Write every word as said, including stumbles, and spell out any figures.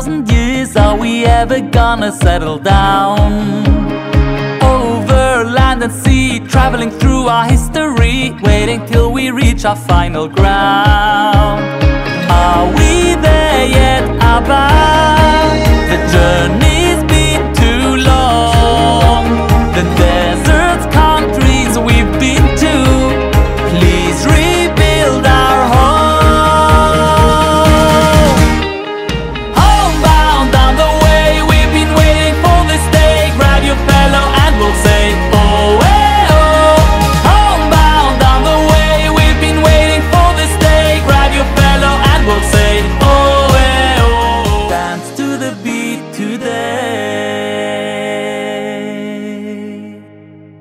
thousand years, are we ever gonna settle down? Over land and sea, traveling through our history, waiting till we reach our final ground.